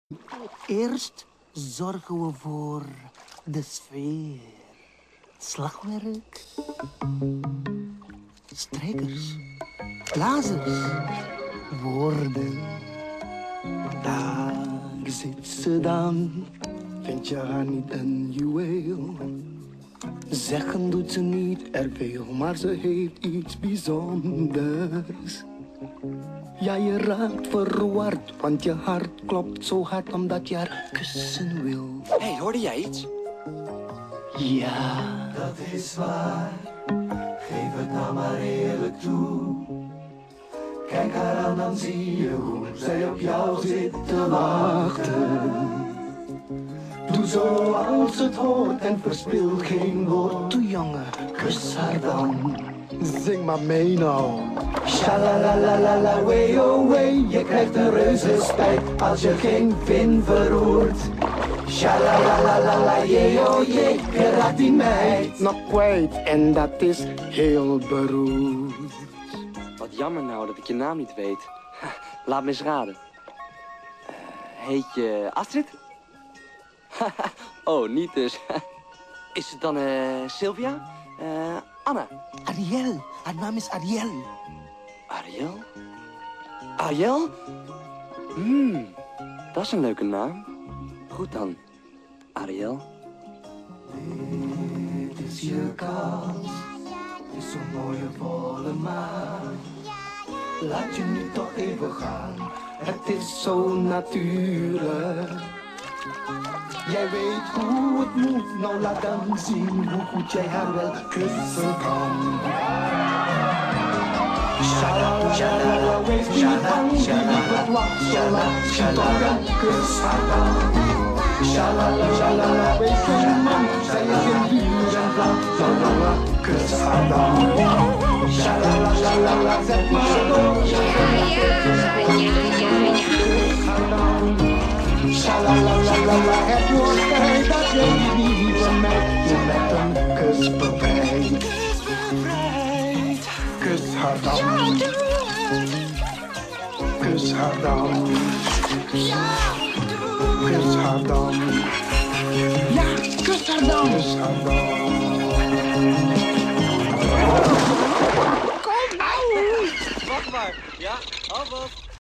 Eerst zorgen we voor de sfeer. Slagwerk, strijkers, blazers, woorden. Daar zit ze dan, vind je haar niet een juweel? Zeggen doet ze niet erg veel, maar ze heeft iets bijzonders. Ja, je raakt verward, want je hart klopt zo hard omdat je haar kussen wil. Hé, hoorde jij iets? Ja. Dat is waar, geef het nou maar eerlijk toe. Kijk haar aan, dan zie je hoe zij op jou zit te wachten. Doe zoals het hoort en verspil geen woord. Toe, jongen. Kus haar dan. Zing maar mee nou. Shalalalala, way oh way, je krijgt een reuze spijt als je geen vin verroert. Shalalalala, jee oh jee, je raakt die meid nog kwijt en dat is heel beroerd. Wat jammer nou dat ik je naam niet weet. Laat me eens raden. Heet je Astrid? Oh, niet dus. Is het dan Sylvia? Anna? Ariel, haar naam is Ariel. Ariel? Ariel? Dat is een leuke naam. Goed dan, Ariel. Dit is je kans, het is zo'n mooie volle maan. Laat je nu toch even gaan, Het is zo natuurlijk. jij weet hoe het moet, nou laat dan zien hoe goed jij haar wel kussen kan. Shalala, wees niet bang, wie het wacht, zo laat je toch een kus haar dan. Shalala, wees geen man, zij is geen vuur en vlam, shalala, kus haar dan. Shalala, zet maar door, kus haar dan. Shalala, het wordt tijd dat jij lieve meid je met een kus bevrijdt. Kus haar dan. Kus haar dan. Kus haar dan. Ja, kus haar dan. Kus haar dan. Wacht maar. Ja, alvast.